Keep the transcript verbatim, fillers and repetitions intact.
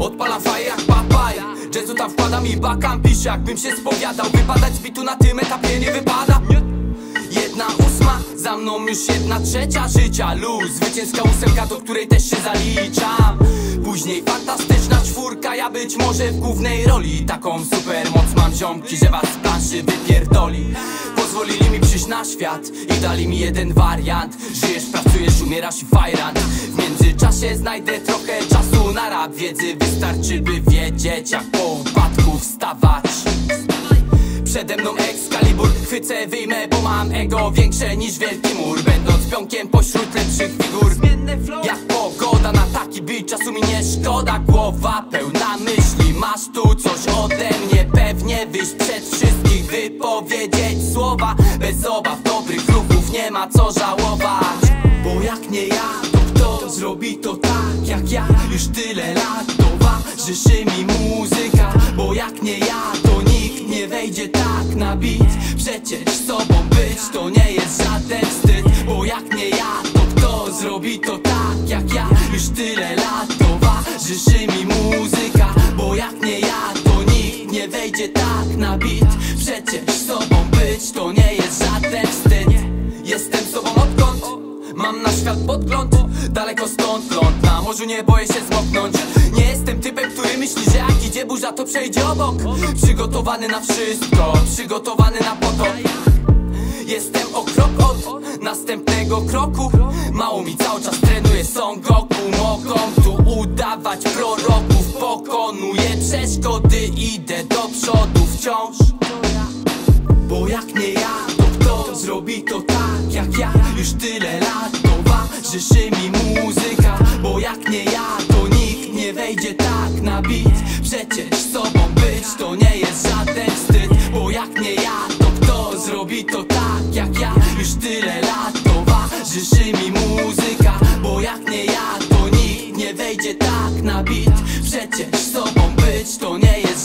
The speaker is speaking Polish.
Odpalam faję jak papaj, jazzu tam wkładam i bakam. Piszę jakbym się spowiadał, wypadać z bitu na tym etapie nie wypada. Jedna ósma, za mną już jedna trzecia życia. Luz, zwycięska ósemka, do której też się zaliczam. Później fantastyczna czwórka, ja być może w głównej roli. Taką super moc mam, ziomki, że was z planszy wypierdoli. Pozwolili mi przyjść na świat i dali mi jeden wariant. Żyjesz, pracujesz, umierasz i fajran. W międzyczasie znajdę trochę czasu na rap. Wiedzy wystarczy, by wiedzieć, jak po upadku wstawać. Przede mną Excalibur, chwycę, wyjmę, bo mam ego większe niż wielki mur. Będąc pionkiem pośród lepszych figur. Jak pogoda, na taki beat czasu mi nie szkoda. Głowa pełna myśli, masz tu coś ode mnie. Pewnie wyjść przed wszystkich, wypowiedzieć słowa. Bez obaw, dobrych ruchów nie ma co żałować. Bo jak nie ja, to kto zrobi to tak jak ja? Już tyle lat towarzyszy mi muzyka. Bo jak nie ja, to nikt nie wejdzie tak na beat. Przecież sobą być to nie jest żaden wstyd. Bo jak nie ja, to kto zrobi to tak jak ja? Już tyle lat towarzyszy mi muzyka. Bo jak nie ja, to nikt nie wejdzie tak na beat. Przecież sobą być to nie jest żaden wstyd. Jestem sobą odkąd mam na świat podgląd. Daleko stąd ląd, na morzu nie boję się zmoknąć. Nie jestem typem, który myśli, że jak idzie burza, to przejdzie obok. Przygotowany na wszystko, przygotowany na potop. Jestem o krok od następnego kroku. Mało mi cały czas trenuję Son Goku. Mogą tu udawać proroków. Pokonuję przeszkody, idę do przodu wciąż. Bo jak nie ja, to kto zrobi to tak jak ja? Już tyle lat towarzyszy mi muzyka. Bo jak nie ja, to nikt nie wejdzie tak na beat. Przecież sobą być to nie jest żaden wstyd. Bo jak nie ja, to kto zrobi to tak jak ja? Już tyle lat towarzyszy mi muzyka. Bo jak nie ja, to nikt nie wejdzie tak na beat. Przecież sobą być to nie jest